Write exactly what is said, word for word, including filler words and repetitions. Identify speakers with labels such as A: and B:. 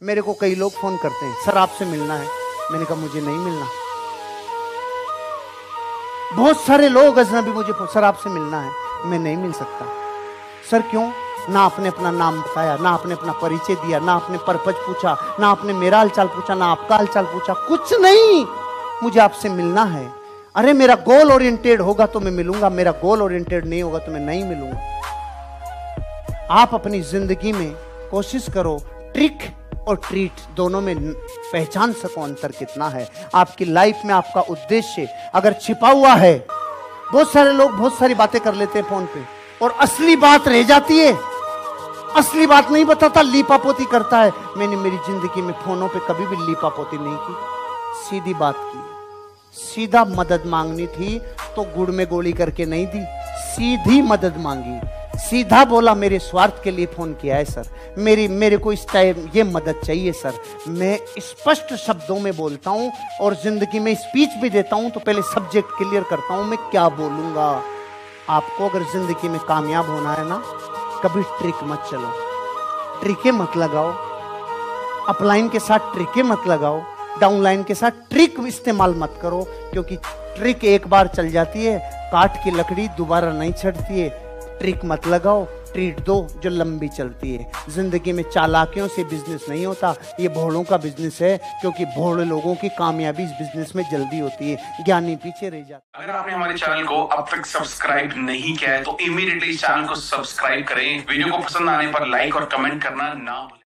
A: मेरे को कई लोग फोन करते हैं, सर आपसे मिलना है। मैंने कहा मुझे नहीं मिलना। बहुत सारे लोग अजनबी मुझे, सर आपसे मिलना है, मैं नहीं मिल सकता। सर क्यों? ना आपने अपना नाम बताया, ना आपने अपना परिचय दिया, ना आपने पर्पज पूछा, ना आपने मेरा हालचाल पूछा, ना आपका हालचाल पूछा, कुछ नहीं। मुझे आपसे मिलना है। अरे मेरा गोल ओरिएंटेड होगा तो मैं मिलूंगा, मेरा गोल ओरिएंटेड नहीं होगा तो मैं नहीं मिलूंगा। आप अपनी जिंदगी में कोशिश करो ट्रिक और ट्रीट दोनों में पहचान सको अंतर कितना है। आपकी लाइफ में आपका उद्देश्य अगर छिपा हुआ है, बहुत सारे लोग बहुत सारी बातें कर लेते हैं फोन पे और असली बात रह जाती है, असली बात नहीं बताता, लीपापोती करता है। मैंने मेरी जिंदगी में फोनों पे कभी भी लीपापोती नहीं की, सीधी बात की। सीधा मदद मांगनी थी तो गुड़ में गोली करके नहीं दी, सीधी मदद मांगी, सीधा बोला मेरे स्वार्थ के लिए फोन किया है सर, मेरी मेरे को इस टाइम ये मदद चाहिए सर। मैं स्पष्ट शब्दों में बोलता हूं और जिंदगी में स्पीच भी देता हूं तो पहले सब्जेक्ट क्लियर करता हूं मैं क्या बोलूंगा। आपको अगर जिंदगी में कामयाब होना है ना, कभी ट्रिक मत चलो, ट्रिके मत लगाओ, अपलाइन के साथ ट्रिके मत लगाओ, डाउनलाइन के साथ ट्रिक इस्तेमाल मत करो, क्योंकि ट्रिक एक बार चल जाती है, काट की लकड़ी दोबारा नहीं चढ़ती है। ट्रिक मत लगाओ, ट्रीट दो जो लंबी चलती है। जिंदगी में चालाकियों से बिजनेस नहीं होता, ये भोलों का बिजनेस है, क्योंकि भोले लोगों की कामयाबी इस बिजनेस में जल्दी होती है, ज्ञानी पीछे रह जाता।
B: अगर आपने हमारे चैनल को अब तक सब्सक्राइब नहीं किया है तो इमीडिएटली चैनल को सब्सक्राइब करें। वीडियो को पसंद आने पर लाइक और कमेंट करना ना भूलें।